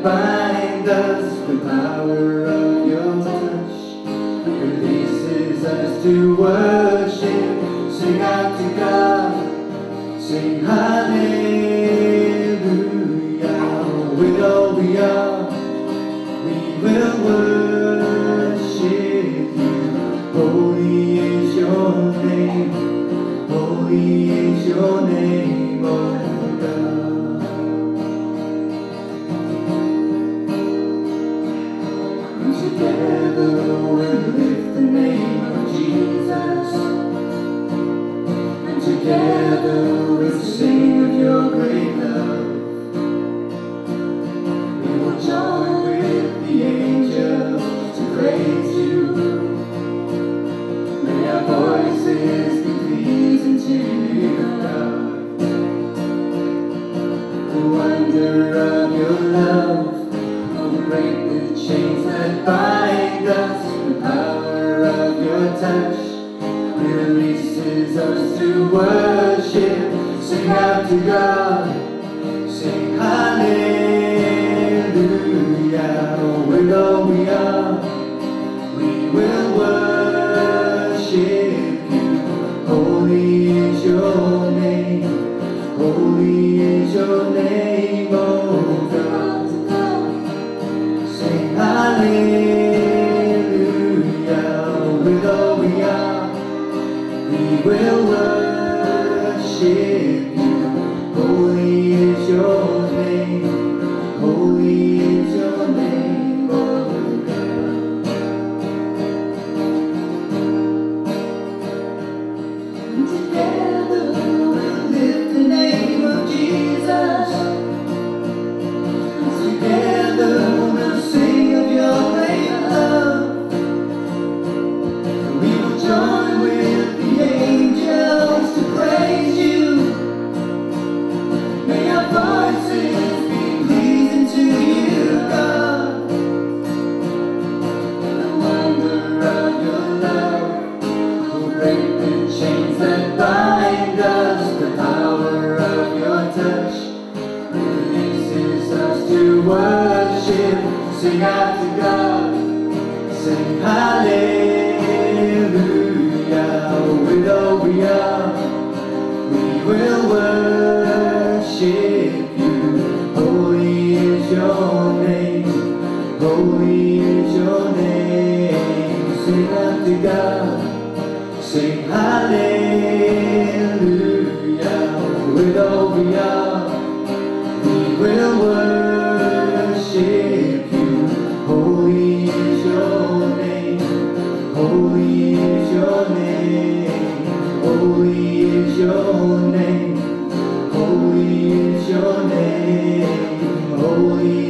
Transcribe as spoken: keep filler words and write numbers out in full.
bind us. The power of your touch releases us to worship. Sing out to God, sing hallelujah. With all we are, we will worship you. Holy is your name, holy is your name, oh God. And together we'll lift the name of Jesus, and together we'll sing of your great love. We will join with the angels to praise you. May our voices be pleasing to you, God. The wonder of your love will break the chains that bind us. The power of your touch releases us to worship. Sing out to God, sing hallelujah. With all we are, we will worship you. Holy is your name, holy is your name, oh God. Sing hallelujah. With all we are, we will worship you. Holy is your name, holy is your name, oh God. And together we'll lift the name of Jesus, and together we'll sing of your great love. And we will join with the angels to praise you. May our voices be pleasing to you, God. The wonder of your love will break the chains that bind us. The power of your touch releases us to worship. Sing out to God, sing hallelujah. With all we are, we will worship you. Holy is your name, holy is your name. Sing out to God, sing hallelujah. With all we are, we will worship you. Holy is your name, holy is your name, holy is your name, holy is your name, holy